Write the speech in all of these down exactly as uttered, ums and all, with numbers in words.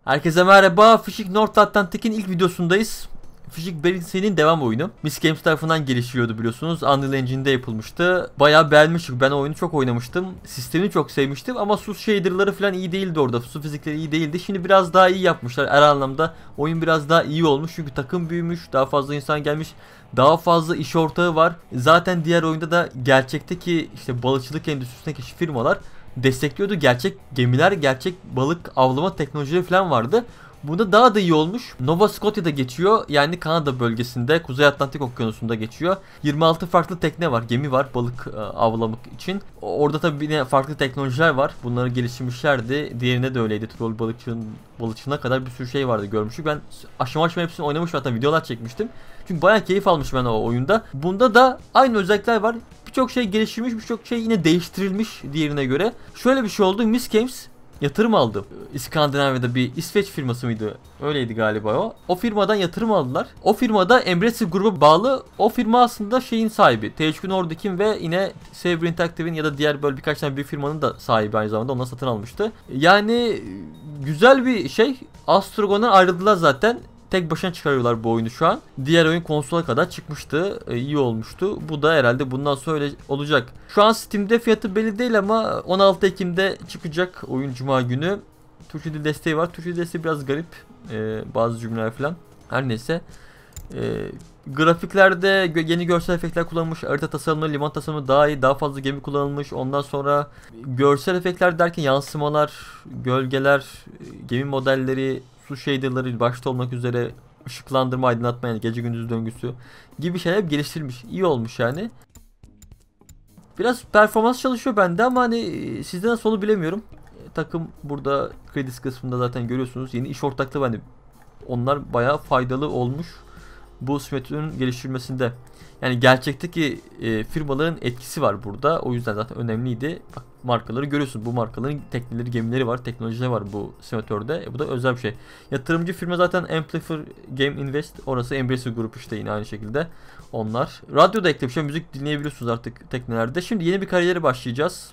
Herkese merhaba. Fishing North Atlantic'in ilk videosundayız. Fishing Berings'in devam oyunu. Miss Games tarafından geliştiriyordu biliyorsunuz. Unreal Engine'de yapılmıştı. Bayağı beğenmiştik. Ben oyunu çok oynamıştım. Sistemini çok sevmiştim ama su shader'ları falan iyi değildi orada. Su fizikleri iyi değildi. Şimdi biraz daha iyi yapmışlar. Her anlamda oyun biraz daha iyi olmuş. Çünkü takım büyümüş. Daha fazla insan gelmiş. Daha fazla iş ortağı var. Zaten diğer oyunda da gerçekteki işte balıkçılık endüstrisindeki firmalar destekliyordu. Gerçek gemiler, gerçek balık avlama teknolojileri falan vardı. Bunda daha da iyi olmuş. Nova Scotia'da geçiyor. Yani Kanada bölgesinde, Kuzey Atlantik Okyanusu'nda geçiyor. yirmi altı farklı tekne var, gemi var balık e, avlamak için. Orada tabii yine farklı teknolojiler var. Bunları geliştirmişlerdi. Diğerinde de öyleydi. Troll balıkçının balıkçına kadar bir sürü şey vardı görmüştük. Ben aşama aşama hepsini oynamış, hatta videolar çekmiştim. Çünkü bayağı keyif almışım ben o oyunda. Bunda da aynı özellikler var. Birçok şey geliştirilmiş, birçok şey yine değiştirilmiş diğerine göre. Şöyle bir şey oldu. Miss Games yatırım aldı. İskandinavya'da bir İsveç firması mıydı? Öyleydi galiba o. O firmadan yatırım aldılar. O firmada Embracer gruba bağlı. O firma aslında şeyin sahibi. T H Q Nordic'in ve yine Saber Interactive'in ya da diğer böyle birkaç tane büyük firmanın da sahibi aynı zamanda. Ondan satın almıştı. Yani güzel bir şey. Astrogon'dan ayrıldılar zaten. Tek başına çıkarıyorlar bu oyunu şu an. Diğer oyun konsola kadar çıkmıştı. Ee, iyi olmuştu. Bu da herhalde bundan sonra öyle olacak. Şu an Steam'de fiyatı belli değil ama on altı Ekim'de çıkacak oyun Cuma günü. Türkçe dil desteği var. Türkçe dil desteği biraz garip. Ee, bazı cümleler falan. Her neyse. Ee, grafiklerde yeni görsel efektler kullanılmış. Harita tasarımı, liman tasarımı daha iyi. Daha fazla gemi kullanılmış. Ondan sonra görsel efektler derken yansımalar, gölgeler, gemi modelleri, su shader'ları başta olmak üzere ışıklandırma, aydınlatma, yani gece gündüz döngüsü gibi şeyler hep geliştirilmiş. İyi olmuş yani. Biraz performans çalışıyor bende ama hani sizde nasıl onu bilemiyorum. Takım burada kredi kısmında zaten görüyorsunuz. Yeni iş ortaklığı bende. Onlar bayağı faydalı olmuş bu simülatörün geliştirilmesinde. Yani gerçekteki e, firmaların etkisi var burada. O yüzden zaten önemliydi. Bak, markaları görüyorsun. Bu markaların tekneleri, gemileri var, teknolojileri var bu simülatörde. E, bu da özel bir şey. Yatırımcı firma zaten Amplifier Game Invest. Orası Embracer Group işte yine aynı şekilde. Onlar. Radyo da eklemiş. Müzik dinleyebiliyorsunuz artık teknelerde. Şimdi yeni bir kariyere başlayacağız.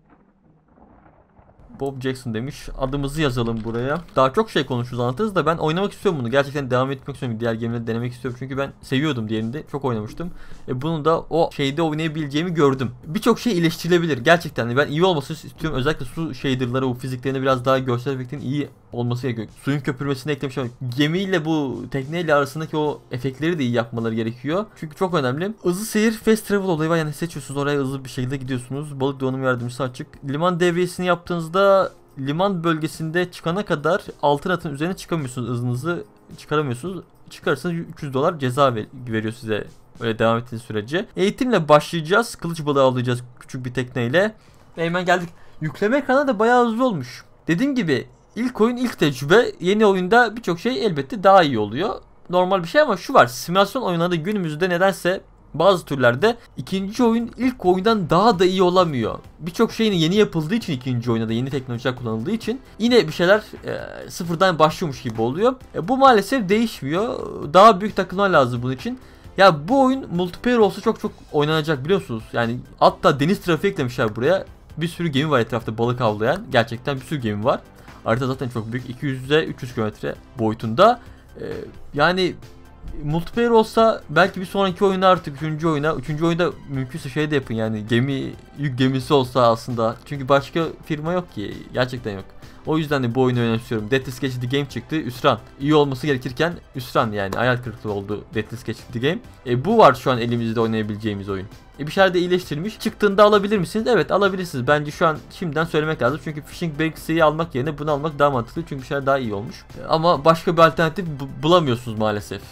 Bob Jackson demiş. Adımızı yazalım buraya. Daha çok şey konuşuruz, anlatırız da ben oynamak istiyorum bunu. Gerçekten devam etmek istiyorum. Diğer gemileri denemek istiyorum. Çünkü ben seviyordum diğerinde. Çok oynamıştım. E bunu da o şeyde oynayabileceğimi gördüm. Birçok şey iyileştirilebilir. Gerçekten ben iyi olmasını istiyorum. Özellikle su shader'ları, o fiziklerini biraz daha görsel efektin iyi olması gerekiyor. Suyun köpürmesini eklemişler. Gemiyle bu tekneyle arasındaki o efektleri de iyi yapmaları gerekiyor. Çünkü çok önemli. Hızlı seyir, fast travel olayı var. Yani seçiyorsunuz, oraya hızlı bir şekilde gidiyorsunuz. Balık donanım yardımcısı açık. Liman devriyesini yaptığınızda liman bölgesinde çıkana kadar altın atın üzerine çıkamıyorsunuz. Hızınızı çıkaramıyorsunuz. Çıkarırsanız üç yüz dolar ceza veriyor size. Öyle devam ettiğiniz sürece. Eğitimle başlayacağız. Kılıç balığı avlayacağız küçük bir tekneyle. Ve hemen geldik. Yükleme ekranı da bayağı hızlı olmuş. Dediğim gibi İlk oyun, ilk tecrübe. Yeni oyunda birçok şey elbette daha iyi oluyor. Normal bir şey ama şu var. Simülasyon oyunlarda günümüzde nedense bazı türlerde ikinci oyun ilk oyundan daha da iyi olamıyor. Birçok şeyin yeni yapıldığı için, ikinci oyunda da yeni teknolojiler kullanıldığı için yine bir şeyler e, sıfırdan başlıyormuş gibi oluyor. E, bu maalesef değişmiyor. Daha büyük takımlar lazım bunun için. Ya bu oyun multiplayer olsa çok çok oynanacak biliyorsunuz. Yani hatta deniz trafiği eklemişler buraya. Bir sürü gemi var etrafta balık avlayan. Gerçekten bir sürü gemi var. Harita zaten çok büyük. iki yüz'e üç yüz kilometre boyutunda. Ee, yani multiplayer olsa belki bir sonraki oyuna, artık üçüncü oyuna. üçüncü oyunda mümkünse şey de yapın, yani gemi, yük gemisi olsa aslında. Çünkü başka firma yok ki. Gerçekten yok. O yüzden de bu oyunu önemsiyorum. Death Sketch The Game çıktı. Üsran. İyi olması gerekirken üsran, yani hayal kırıklığı oldu Death Sketch The Game. E, bu var şu an elimizde oynayabileceğimiz oyun. E, bir şeyler de iyileştirilmiş. Çıktığında alabilir misiniz? Evet, alabilirsiniz. Bence şu an şimdiden söylemek lazım. Çünkü Fishing Berings'i almak yerine bunu almak daha mantıklı. Çünkü bir şeyler daha iyi olmuş. E, ama başka bir alternatif bu bulamıyorsunuz maalesef.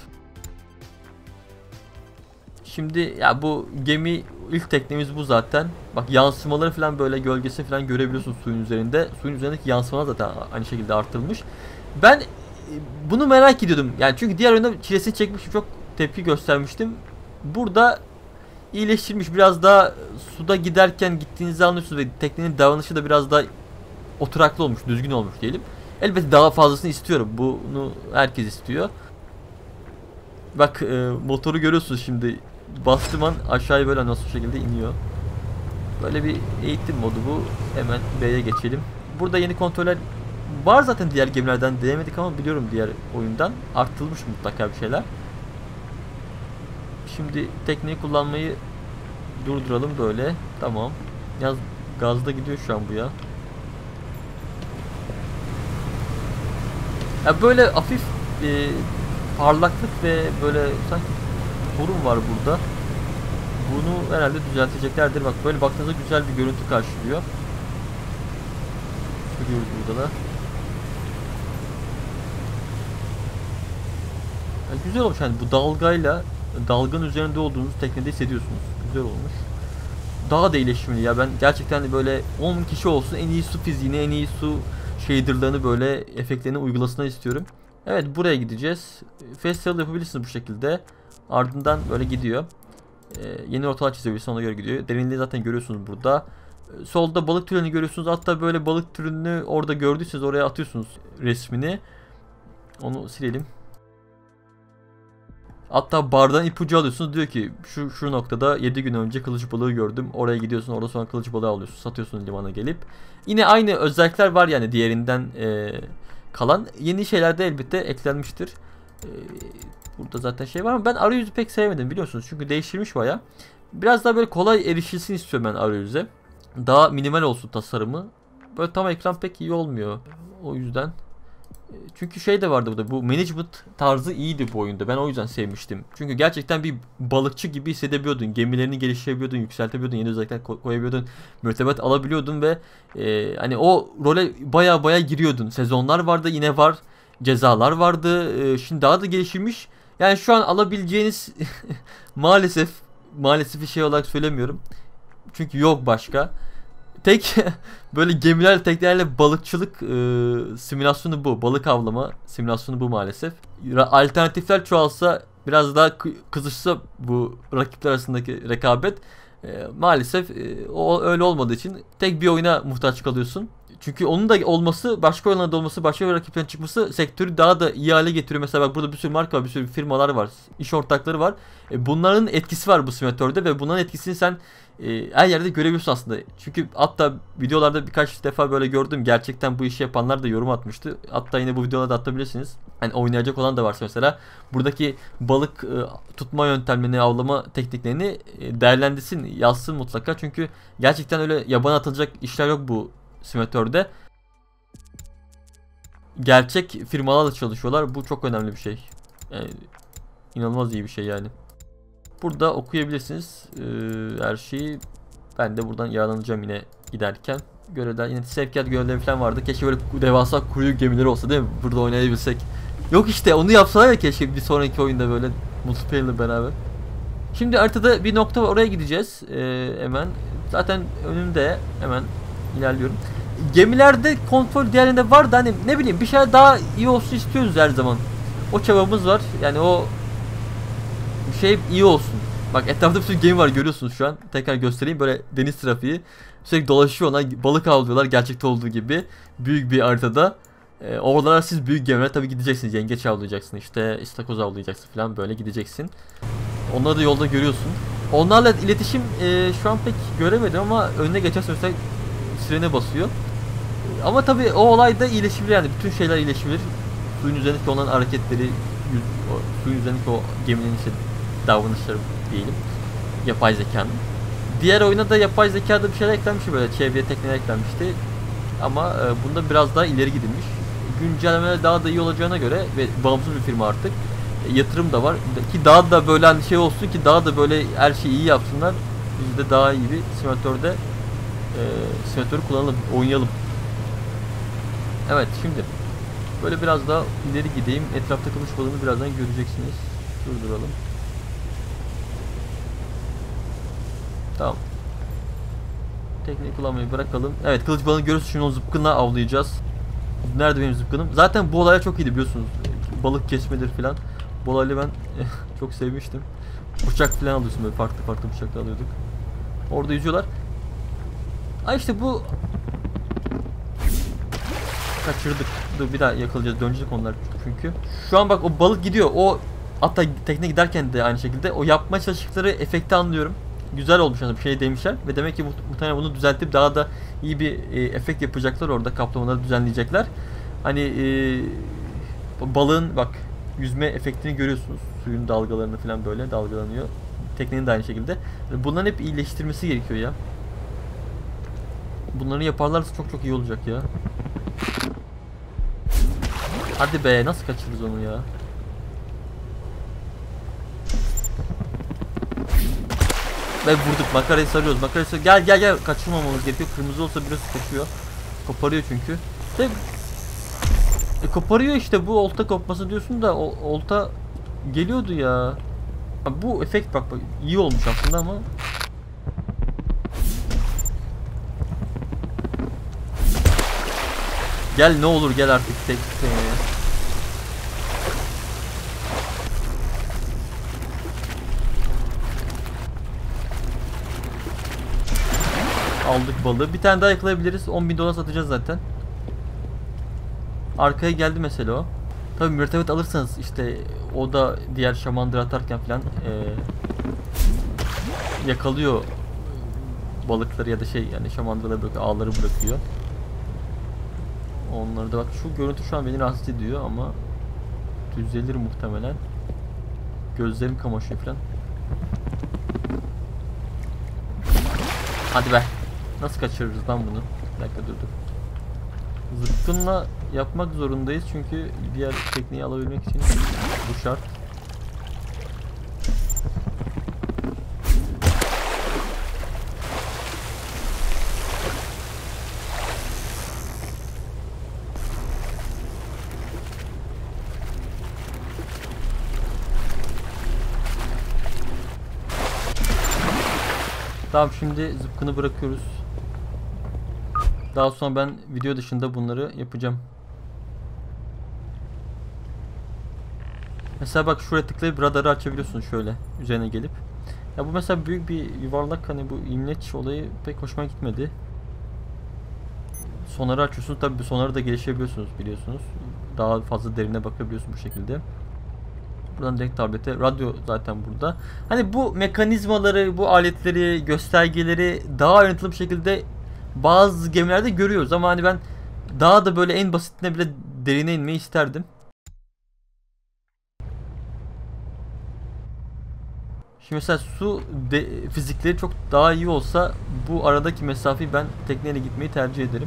Şimdi ya bu gemi, ilk teknemiz bu zaten. Bak, yansımaları falan, böyle gölgesi falan görebiliyorsunuz suyun üzerinde. Suyun üzerindeki yansımalar zaten aynı şekilde artırılmış. Ben bunu merak ediyordum. Yani çünkü diğer oyunda çilesini çekmiştim, çok tepki göstermiştim. Burada iyileştirilmiş, biraz daha suda giderken gittiğinizi anlıyorsunuz ve teknenin davranışı da biraz daha oturaklı olmuş, düzgün olmuş diyelim. Elbette daha fazlasını istiyorum. Bunu herkes istiyor. Bak, e, motoru görüyorsunuz şimdi. Bastım an aşağıya böyle nasıl şekilde iniyor. Böyle bir eğitim modu bu. Hemen B'ye geçelim. Burada yeni kontroller var zaten diğer gemilerden, denemedik ama biliyorum diğer oyundan. Arttırılmış mutlaka bir şeyler. Şimdi tekneyi kullanmayı durduralım böyle. Tamam. Yaz gazda gidiyor şu an bu ya. Ya böyle hafif e, parlaklık ve böyle sanki sorun var burada. Bunu herhalde düzelteceklerdir. Bak böyle baktığınızda güzel bir görüntü karşılıyor. Görüyoruz burada da. Ya güzel olmuş yani, bu dalgayla dalganın üzerinde olduğunuz teknede hissediyorsunuz. Güzel olmuş. Daha da iyileşmeli ya, ben gerçekten böyle on kişi olsun en iyi su fiziğini, en iyi su shader'larını böyle efektlerini uygulasını istiyorum. Evet, buraya gideceğiz. Festival yapabilirsiniz bu şekilde. Ardından böyle gidiyor. Ee, yeni rotalar çizebilirsiniz, ona göre gidiyor. Derinliği zaten görüyorsunuz burada. Ee, solda balık türünü görüyorsunuz. Hatta böyle balık türünü orada gördüyseniz oraya atıyorsunuz resmini. Onu silelim. Hatta bardan ipucu alıyorsunuz, diyor ki şu şu noktada yedi gün önce kılıç balığı gördüm. Oraya gidiyorsun, orada sonra kılıç balığı alıyorsun, satıyorsun limana gelip. Yine aynı özellikler var yani diğerinden e, kalan. Yeni şeyler de elbette eklenmiştir. E, burada zaten şey var ama ben arayüzü pek sevmedim biliyorsunuz. Çünkü değiştirmiş baya. Biraz daha böyle kolay erişilsin istiyorum ben arayüze. Daha minimal olsun tasarımı. Böyle tam ekran pek iyi olmuyor. O yüzden. Çünkü şey de vardı burada, bu management tarzı iyiydi bu oyunda. Ben o yüzden sevmiştim. Çünkü gerçekten bir balıkçı gibi hissedebiliyordun. Gemilerini geliştirebiliyordun, yükseltebiliyordun, yeni özellikler koyabiliyordun, mürettebat alabiliyordun ve e, hani o role baya baya giriyordun. Sezonlar vardı, yine var. Cezalar vardı. E, şimdi daha da gelişmiş. Yani şu an alabileceğiniz maalesef maalesef bir şey olarak söylemiyorum. Çünkü yok başka. Tek böyle gemilerle, teknelerle balıkçılık e, simülasyonu bu. Balık avlama simülasyonu bu maalesef. Alternatifler çoğalsa, biraz daha kızışsa bu rakipler arasındaki rekabet, e, maalesef e, o öyle olmadığı için tek bir oyuna muhtaç kalıyorsun. Çünkü onun da olması, başka oyunlarda olması, başka bir rakipten çıkması sektörü daha da iyi hale getiriyor. Mesela bak burada bir sürü marka var, bir sürü firmalar var, iş ortakları var. E, bunların etkisi var bu simülatörde ve bunların etkisini sen e, her yerde görebiliyorsun aslında. Çünkü hatta videolarda birkaç defa böyle gördüm. Gerçekten bu işi yapanlar da yorum atmıştı. Hatta yine bu videolarda atabilirsiniz. Hani oynayacak olan da varsa mesela buradaki balık e, tutma yöntemlerini, avlama tekniklerini e, değerlendirsin, yazsın mutlaka. Çünkü gerçekten öyle yabana atılacak işler yok bu simülatörde. Gerçek firmalarla çalışıyorlar. Bu çok önemli bir şey. Yani inanılmaz iyi bir şey yani. Burada okuyabilirsiniz ee, her şeyi. Ben de buradan yararlanacağım yine giderken. Görevler, yine sevkiyat görevleri falan vardı. Keşke böyle devasa kuruyu gemileri olsa değil mi? Burada oynayabilsek. Yok işte, onu yapsalar ya keşke bir sonraki oyunda böyle multiplayer'la beraber. Şimdi haritada bir nokta var, oraya gideceğiz ee, hemen. Zaten önümde, hemen ilerliyorum. Gemilerde kontrol diğerinde var da hani ne bileyim bir şey daha iyi olsun istiyoruz her zaman. O çabamız var. Yani o şey iyi olsun. Bak etrafta bir sürü gemi var, görüyorsunuz şu an. Tekrar göstereyim, böyle deniz trafiği. Sürekli dolaşıyorlar, balık avlıyorlar gerçekte olduğu gibi. Büyük bir haritada. Ee, oralara siz büyük gemilere tabii gideceksiniz. Yengeç avlayacaksın, işte istakoz avlayacaksın falan, böyle gideceksin. Onları da yolda görüyorsun. Onlarla iletişim e, şu an pek göremedim ama önüne geçerse mesela sirene basıyor. Ama tabii o olay da iyileşebilir yani, bütün şeyler iyileşebilir. Suyun üzerindeki olan hareketleri, yüz, o, suyun üzerindeki o geminin işte davranışları diyelim, yapay zekanın. Diğer oyuna da yapay zekada bir şeyler eklenmiş, böyle çevreye tekneler eklenmişti. Ama e, bunda biraz daha ileri gidilmiş. Güncellemeler daha da iyi olacağına göre ve bağımsız bir firma artık. E, yatırım da var ki daha da böyle hani şey olsun ki daha da böyle her şeyi iyi yapsınlar. Biz de daha iyi bir simülatörde e, simülatörü kullanalım, oynayalım. Evet, şimdi böyle biraz daha ileri gideyim. Etrafta kılıç balığını birazdan göreceksiniz. Durduralım. Tamam. Tekneyi kullanmayı bırakalım. Evet, kılıç balığını görürsünüz. Şimdi o zıpkınla avlayacağız. Nerede benim zıpkınım? Zaten bu olaya çok iyiydi biliyorsunuz. Balık kesmedir falan. Bu olayı ben çok sevmiştim. Bıçak falan alıyorsun, böyle farklı farklı bıçaklar alıyorduk. Orada yüzüyorlar. Ay işte bu... Kaçırdık. Dur bir daha yakalayacağız. Dönecek onlar çünkü. Şu an bak o balık gidiyor. O hatta tekne giderken de aynı şekilde o yapmaya çalıştıkları efekti anlıyorum. Güzel olmuş yani, bir şey demişler ve demek ki muhtemelen bunu düzeltip daha da iyi bir e, efekt yapacaklar, orada kaplamaları düzenleyecekler. Hani e, balığın bak yüzme efektini görüyorsunuz. Suyun dalgalarını falan böyle dalgalanıyor. Teknenin de aynı şekilde. Bunların hep iyileştirmesi gerekiyor ya. Bunları yaparlarsa çok çok iyi olacak ya. Hadi be, nasıl kaçırırız onu ya? Ve vurduk, makarayı sarıyoruz. Makarayı sarıyoruz. Gel gel gel, kaçırmamamız gerekiyor. Kırmızı olsa biraz kaçıyor. Koparıyor çünkü. De, e, koparıyor işte, bu olta kopması diyorsun da o, olta geliyordu ya. Ha, bu efekt bak bak iyi olmuş aslında ama. Gel ne olur gel artık tek tekneye. Aldık balığı. Bir tane daha yakalayabiliriz. on bin dolar satacağız zaten. Arkaya geldi mesela o. Tabii mürtevet alırsanız işte o da diğer şamandır atarken falan ee, yakalıyor balıkları ya da şey yani şamandırları bırakıyor, ağları bırakıyor. Onları da bak, şu görüntü şu an beni rahatsız ediyor ama düzelir muhtemelen. Gözlerim kamaşıyor falan. Hadi be. Nasıl kaçırırız lan bunu? Bir dakika dur dur. Zıpkınla yapmak zorundayız çünkü diğer tekneyi alabilmek için bu şart. Tamam, şimdi zıpkını bırakıyoruz. Daha sonra ben video dışında bunları yapacağım. Mesela bak şuraya tıklayıp radarı açabiliyorsun şöyle üzerine gelip. Ya bu mesela büyük bir yuvarlak, hani bu imleç olayı pek hoşuma gitmedi. Sonarı açıyorsunuz, tabii sonarı da geliştirebiliyorsunuz biliyorsunuz. Daha fazla derine bakabiliyorsun bu şekilde. Buradan direkt tablete, radyo zaten burada. Hani bu mekanizmaları, bu aletleri, göstergeleri daha ayrıntılı bir şekilde bazı gemilerde görüyoruz ama hani ben daha da böyle en basitine bile derine inmeyi isterdim. Şimdi mesela su de, fizikleri çok daha iyi olsa bu aradaki mesafeyi ben tekneyle gitmeyi tercih ederim.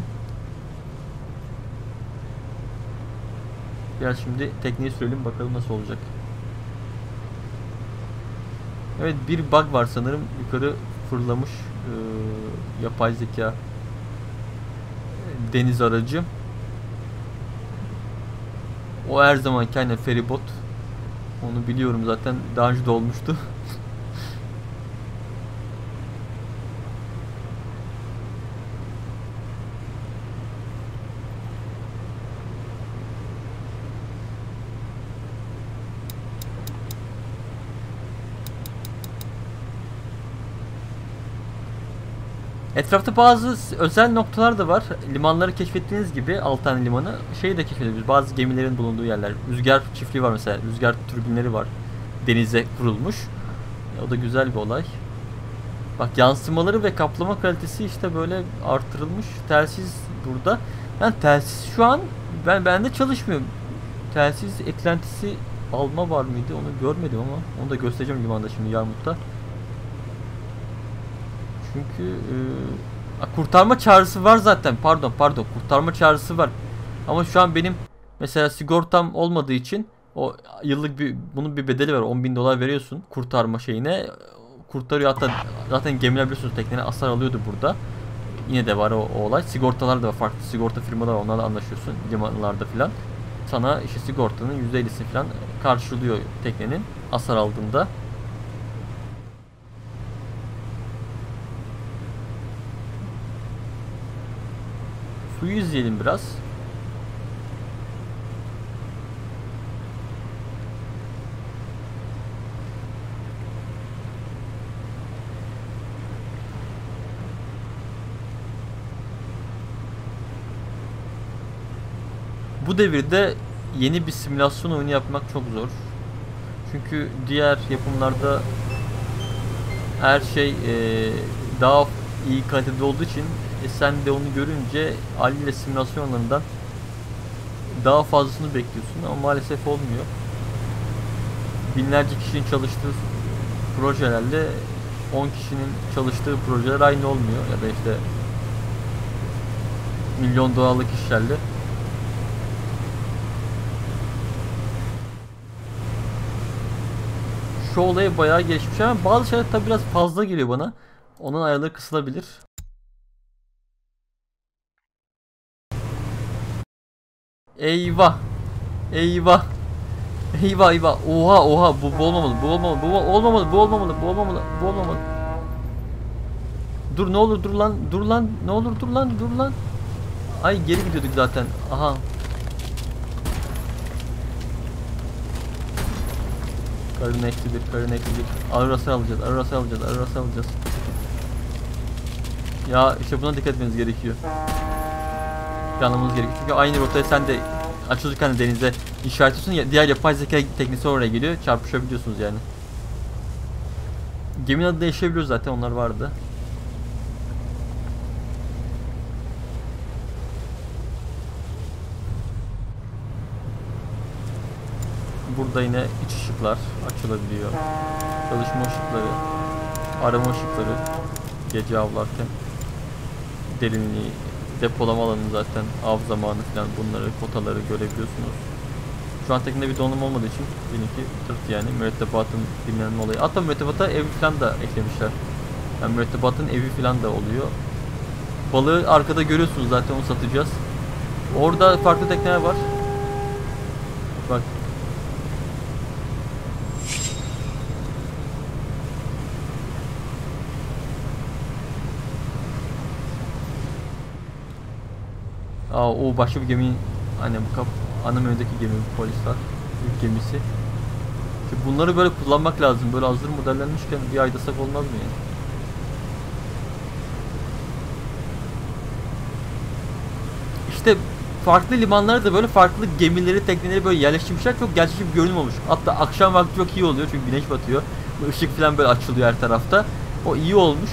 Biraz şimdi tekneyi sürelim bakalım nasıl olacak. Evet, bir bug var sanırım, yukarı fırlamış ee, yapay zeka deniz aracı. O her zaman kendi feribot. Onu biliyorum zaten, daha önce de olmuştu. Etrafta bazı özel noktalar da var. Limanları keşfettiğiniz gibi alt tane limanı şeyi de keşfedebiliriz. Bazı gemilerin bulunduğu yerler. Rüzgar çiftliği var mesela. Rüzgar türbinleri var. Denize kurulmuş. O da güzel bir olay. Bak, yansımaları ve kaplama kalitesi işte böyle artırılmış. Telsiz burada. Yani telsiz şu an ben bende çalışmıyor. Telsiz eklentisi alma var mıydı? Onu görmedim ama onu da göstereceğim limanda şimdi, Yarmut'ta. Çünkü e, kurtarma çağrısı var zaten. Pardon pardon kurtarma çağrısı var. Ama şu an benim mesela sigortam olmadığı için o yıllık bir bunun bir bedeli var. on bin dolar veriyorsun kurtarma şeyine. Kurtarıyor, hatta zaten gemiler biliyorsunuz teknene hasar alıyordu burada. Yine de var o, o olay. Sigortalar da var, farklı sigorta firmalar var, onlarla anlaşıyorsun limanlarda filan. Sana işte sigortanın yüzde ellisi filan karşılıyor teknenin hasar aldığında. Suyu izleyelim biraz. Bu devirde yeni bir simülasyon oyunu yapmak çok zor. Çünkü diğer yapımlarda her şey e, daha iyi kalitede olduğu için e, sen de onu görünce haliyle simülasyonlarından daha fazlasını bekliyorsun ama maalesef olmuyor. Binlerce kişinin çalıştığı projelerle on kişinin çalıştığı projeler aynı olmuyor ya da işte milyon dolarlık işlerle. Şu olaya bayağı gelişmiş ama bazı şeyler tabi biraz fazla geliyor bana. Onun ayarları kısılabilir. Eyvah. Eyvah. Eyvah eyvah. Oha oha bu, bu olmamalı. Bu olmamalı. Bu olmamalı. Bu olmamalı. Bu olmamalı. Bu olmamalı. Dur ne olur dur lan. Dur lan. Ne olur dur lan. Dur lan. Ay geri gidiyorduk zaten. Aha. Karın eksidir. Karın eksidir. Arası alacağız. Arası alacağız. Arası alacağız. Ya işte buna dikkat etmeniz gerekiyor. Planlamamız gerekiyor. Çünkü aynı rotaya sen de açılırken denize işaretliyorsun ya, diğer yapay zeka teknisi oraya geliyor. Çarpışabiliyorsunuz yani. Geminin adı değişebiliyor zaten, onlar vardı. Burada yine iç ışıklar açılabiliyor. Çalışma ışıkları, arama ışıkları, gece avlarken derinliği, depolama alanı zaten av zamanı falan, bunları, kotaları görebiliyorsunuz. Şu an teknede bir donanım olmadığı için benimki tırt yani mürettebatın dinlenme olayı. Hatta mürettebata ev falan da eklemişler. Yani mürettebatın evi falan da oluyor. Balığı arkada görüyorsunuz zaten, onu satacağız. Orada farklı tekneler var. Bak. Aa, o başka bir gemi, hani bu kap ana menüdeki gemi, polisler ilk gemisi. İşte bunları böyle kullanmak lazım. Böyle hazır modellenmişken bir aydasak olmaz mı yani? İşte farklı limanlarda da böyle farklı gemileri, tekneleri böyle yerleştirmişler. Çok gerçekçi bir görünüm olmuş. Hatta akşam vakti çok iyi oluyor çünkü güneş batıyor. Işık falan böyle açılıyor her tarafta. O iyi olmuş.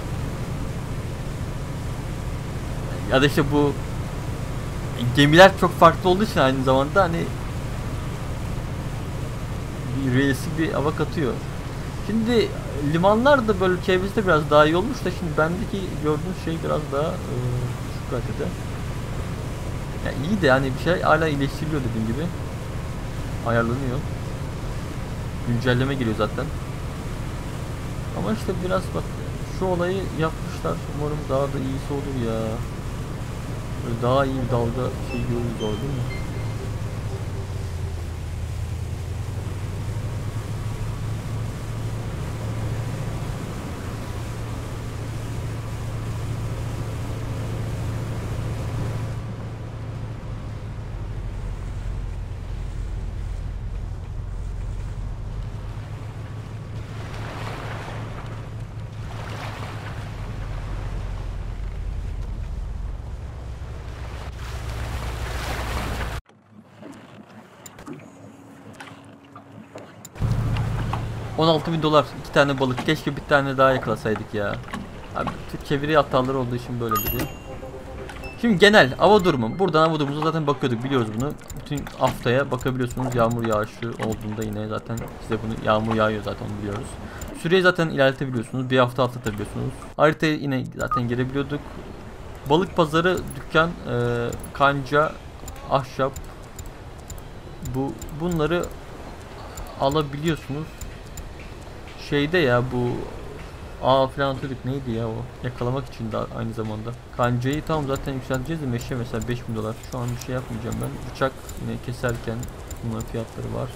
Ya da işte bu gemiler çok farklı olduğu için aynı zamanda hani bir realistik bir hava katıyor. Şimdi limanlar da böyle çevresi de biraz daha iyi olmuş da şimdi bendeki gördüğünüz şey biraz daha e, şu kalitede. Yani iyi de hani bir şey hala iyileştiriliyor dediğim gibi. Ayarlanıyor. Güncelleme geliyor zaten. Ama işte biraz bak şu olayı yapmışlar. Umarım daha da iyisi olur ya. Böyle daha iyi bir dalga şey görürüz orada değil mi? on altı bin dolar iki tane balık. Keşke bir tane daha yakalasaydık ya. Abi Türk çeviri hataları olduğu için böyle dedi. Şimdi genel hava durumu. Buradan hava durumumuza zaten bakıyorduk, biliyoruz bunu. Bütün haftaya bakabiliyorsunuz. Yağmur yağışı olduğunda yine zaten size bunu, yağmur yağıyor zaten, onu biliyoruz. Süreyi zaten ilerletebiliyorsunuz. Bir hafta atlatabiliyorsunuz. Haritaya yine zaten girebiliyorduk. Balık pazarı, dükkan, e, kanca, ahşap. Bu bunları alabiliyorsunuz. Şeyde ya bu A falan atıyorduk, neydi ya o? Yakalamak için de aynı zamanda. Kancayı tamam zaten yükselteceğiz de meşe mesela beş bin dolar. Şu an bir şey yapmayacağım ben. Bıçak yine keserken bunların fiyatları var.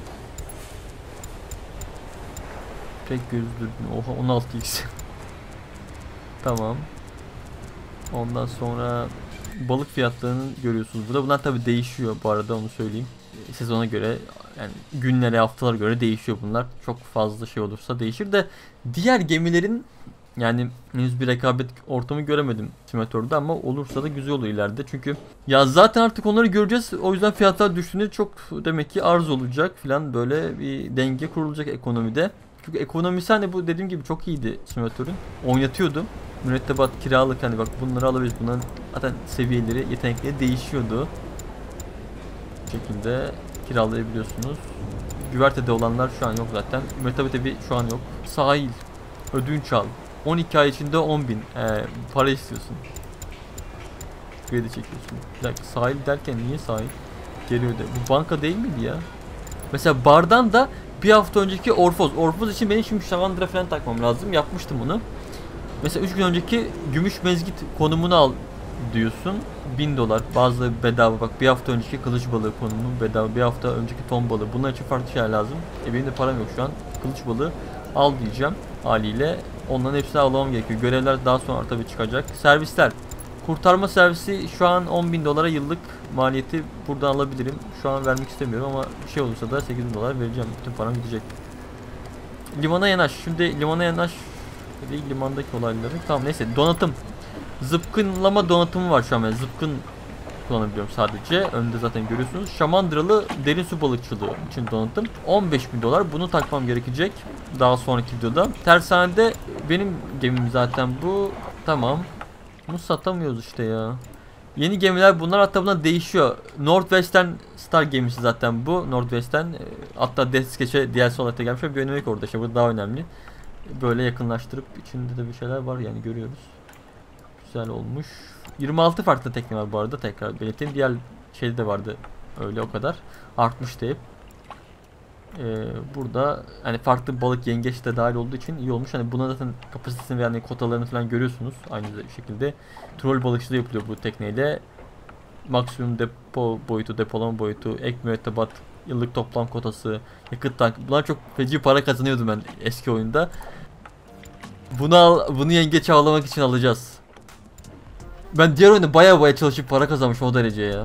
Tek göz dürbün. Oha on altı x. Tamam. Ondan sonra balık fiyatlarını görüyorsunuz burada. Bunlar tabi değişiyor bu arada, onu söyleyeyim. Sezona göre, yani günlere, haftalara göre değişiyor bunlar. Çok fazla şey olursa değişir de diğer gemilerin, yani henüz bir rekabet ortamı göremedim simülatörde ama olursa da güzel olur ileride. Çünkü ya zaten artık onları göreceğiz. O yüzden fiyatlar düştüğünde çok demek ki arz olacak falan, böyle bir denge kurulacak ekonomide. Çünkü ekonomisi hani bu dediğim gibi çok iyiydi simülatörün. Oynatıyordu. Mürettebat, kiralık, hani bak bunları alabiliriz. Bunların zaten seviyeleri, yetenekleri değişiyordu. şekilde kiralayabiliyorsunuz. Güvertede olanlar şu an yok zaten. Metabilite şu an yok. Sahil. Ödünç al. on iki ay içinde on bin. Ee, para istiyorsun. Kredi çekiyorsun. Bir dakika, sahil derken niye sahil? Geri öde. Bu banka değil miydi ya? Mesela bardan da bir hafta önceki Orfoz. Orfoz için benim şimdi şamandıra falan takmam lazım. Yapmıştım bunu. Mesela üç gün önceki gümüş mezgit konumunu al diyorsun. bin dolar. Bazıları bedava. Bak, bir hafta önceki kılıç balığı konumu bedava. Bir hafta önceki ton balığı. Bunlar için farklı şeyler lazım. E benim de param yok şu an. Kılıç balığı al diyeceğim haliyle. Onların hepsini almam gerekiyor. Görevler daha sonra tabii çıkacak. Servisler. Kurtarma servisi şu an on bin dolara yıllık maliyeti, buradan alabilirim. Şu an vermek istemiyorum ama bir şey olursa da sekiz bin dolar vereceğim. Bütün param gidecek. Limana yanaş. Şimdi limana yanaş değil, limandaki olayları. Tamam, neyse, donatım. Zıpkınlama donatımı var şu an. Yani zıpkın kullanabiliyorum sadece. Önde zaten görüyorsunuz. Şamandıralı derin su balıkçılığı için donatım. on beş bin dolar. Bunu takmam gerekecek daha sonraki videoda. Tersanede benim gemim zaten bu. Tamam. Bunu satamıyoruz işte ya. Yeni gemiler bunlar, hatta bunlar değişiyor. Northwestern Star gemisi zaten bu. Northwestern, hatta Death Sketch'e D L C olarak da gelmiş. Bir önemi yok orada, işte bu daha önemli. Böyle yakınlaştırıp içinde de bir şeyler var yani, görüyoruz. Güzel olmuş. yirmi altı farklı tekne var bu arada, tekrar belirteyim. Diğer şeyde de vardı öyle, o kadar. Artmıştı hep. Ee, burada hani farklı balık, yengeç de dahil olduğu için iyi olmuş. Hani buna zaten kapasitesini ve yani kotalarını falan görüyorsunuz. Aynı şekilde troll balıkçılığı yapılıyor bu tekneyle. Maksimum depo boyutu, depolama boyutu, ek mürettebat, yıllık toplam kotası, yakıt tank. Bunlar çok feci para kazanıyordum ben eski oyunda. Bunu al, bunu yengeç avlamak için alacağız. Ben diğer oyunda baya baya çalışıp para kazanmışım o derece ya.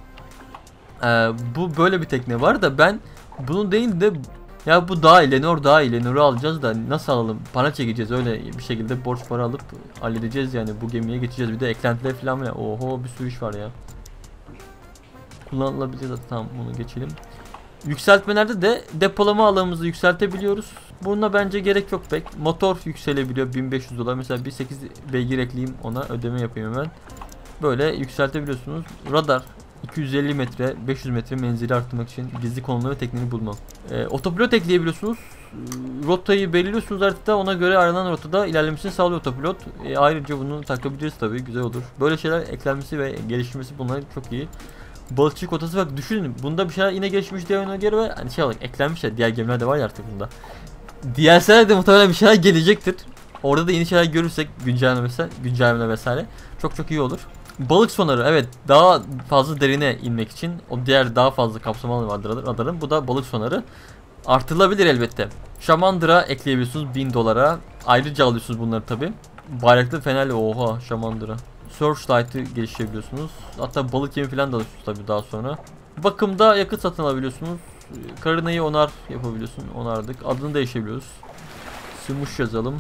Ee, bu böyle bir tekne var da ben bunu değil de ya bu daha iyi, Lenor daha iyi, Lenor'u alacağız da nasıl alalım? Para çekeceğiz, öyle bir şekilde borç para alıp halledeceğiz yani, bu gemiye geçeceğiz. Bir de eklentiler falan var. Oho, bir sürü iş var ya. Kullanılabilir zaten, tamam, bunu geçelim. Yükseltmelerde de depolama alanımızı yükseltebiliyoruz. Buna bence gerek yok pek. Motor yükselebiliyor bin beş yüz dolar. Mesela bir sekiz beygir ekleyeyim, ona ödeme yapayım hemen. Böyle yükseltebiliyorsunuz. Radar iki yüz elli metre, beş yüz metre menzili arttırmak için gizli konumları ve tekniğini bulmam. E, otopilot ekleyebiliyorsunuz. Rotayı belirliyorsunuz haritada, ona göre aranan rotada ilerlemesini sağlıyor otopilot. E, ayrıca bunu takabiliriz tabii, güzel olur. Böyle şeyler eklenmesi ve geliştirmesi, bunlar çok iyi. Balıkçı kotası, bak düşünün, bunda bir şeyler yine gelişmiş diğer oyuna göre ve hani şey olarak eklenmiş ya, diğer gemiler de var ya artık bunda. D L C'lerde muhtemelen bir şeyler gelecektir. Orada da yeni şeyler görürsek, güncelleme vesaire, güncelleme vesaire çok çok iyi olur. Balık sonarı, evet, daha fazla derine inmek için o diğer daha fazla kapsamalı vardır radarın. Bu da balık sonarı. Artırılabilir elbette. Şamandıra ekleyebiliyorsunuz bin dolara. Ayrıca alıyorsunuz bunları tabi. Bayraklı fenerle, oha, şamandıra. Searchlight'ı geliştirebiliyorsunuz. Hatta balık yemi falan da alıyorsunuz tabi daha sonra. Bakımda yakıt satın alabiliyorsunuz. Karinayı onar yapabiliyorsun. Onardık. Adını değişebiliyoruz. Smush yazalım.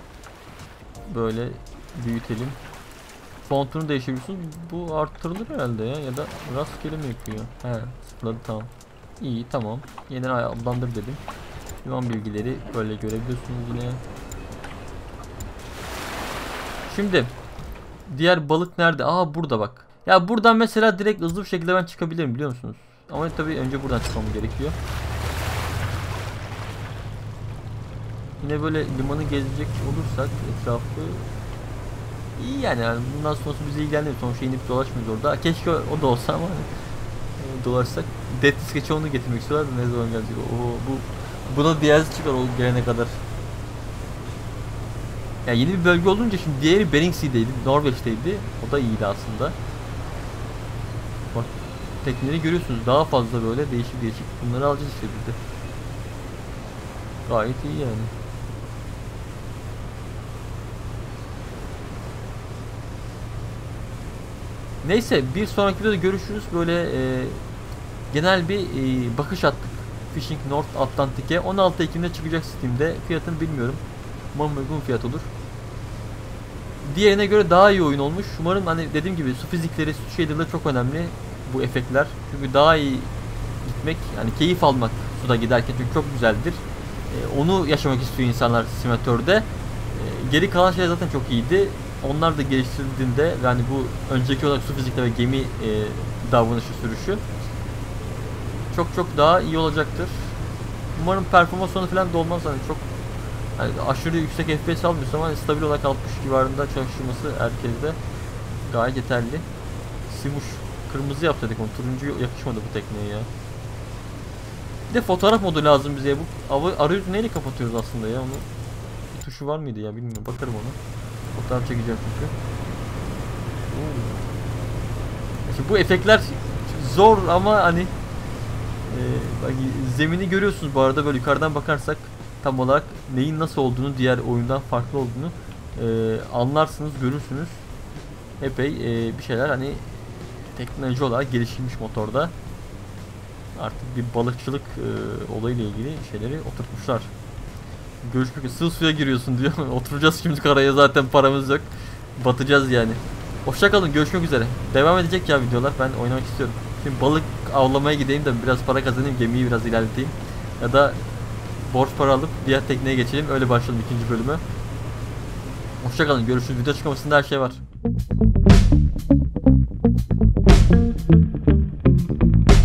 Böyle büyütelim. Fontunu değişebiliyorsunuz. Bu arttırılır herhalde ya, ya da rastgele mi yapıyor? He, sıfırladı, tamam. İyi, tamam. Yeniden adlandır dedim. Liman bilgileri böyle görebiliyorsunuz yine. Şimdi diğer balık nerede? Aa, burada bak. Ya buradan mesela direkt hızlı bir şekilde ben çıkabilirim, biliyor musunuz? Ama tabii önce buradan çıkmam gerekiyor. Yine böyle limanı gezecek olursak etrafı iyi yani, yani bundan sonrası bizi ilgilendirmiyor. Sonuçta inip dolaşmıyoruz orada. Keşke o da olsa ama e, dolaşsak. Death Sketch'e onu getirmek istiyorlar da ne zaman gelecek? Oo, bu buna D L C çıkar o gelene kadar. Yani yeni bir bölge olunca, şimdi diğeri Bering Sea'deydi, Norveç'teydi. O da iyiydi aslında. Bak, tekneleri görüyorsunuz, daha fazla böyle değişik değişik. Bunları alacağız işte biz de. Gayet iyi yani. Neyse, bir sonraki videoda görüşürüz. Böyle e, genel bir e, bakış attık Fishing North Atlantic'e. on altı Ekim'de çıkacak Steam'de. Fiyatını bilmiyorum. Umarım uygun fiyat olur. Diğerine göre daha iyi oyun olmuş. Umarım, hani dediğim gibi, su fizikleri, su shader'ları çok önemli bu efektler. Çünkü daha iyi gitmek, yani keyif almak suda giderken çünkü çok güzeldir. E, onu yaşamak istiyor insanlar simülatörde. E, geri kalan şeyler zaten çok iyiydi. Onlar da geliştirildiğinde, yani bu önceki olarak su fizikleri ve gemi e, davranışı, sürüşü çok çok daha iyi olacaktır. Umarım performans sonu falan da olmaz, hani çok hani aşırı yüksek F P S almıyorsa ama stabil olarak altmış civarında çalışması herkeste gayet yeterli. Simuş kırmızı yaptık onu, turuncu yakışmadı bu tekneye ya. Bir de fotoğraf modu lazım bize. Bu arayüzü neyle kapatıyoruz aslında ya onu? Bir tuşu var mıydı ya bilmiyorum, bakarım ona. Fotoğraf çekeceğim çünkü. Şimdi bu efektler zor ama hani e, bak, zemini görüyorsunuz bu arada, böyle yukarıdan bakarsak tam olarak neyin nasıl olduğunu, diğer oyundan farklı olduğunu e, anlarsınız, görürsünüz. Epey e, bir şeyler hani teknoloji olarak geliştirilmiş motorda. Artık bir balıkçılık e, olayıyla ilgili şeyleri oturtmuşlar. Görüşmek üzere. Sığ suya giriyorsun diyor. Oturacağız şimdi karaya, zaten paramız yok. Batacağız yani. Hoşça kalın, görüşmek üzere. Devam edecek ya videolar. Ben oynamak istiyorum. Şimdi balık avlamaya gideyim de biraz para kazanayım, gemiyi biraz ilerleteyim. Ya da borç para alıp diğer tekneye geçelim. Öyle başlayalım ikinci bölümü. Hoşça kalın, görüşürüz. Video açıklamasında her şey var.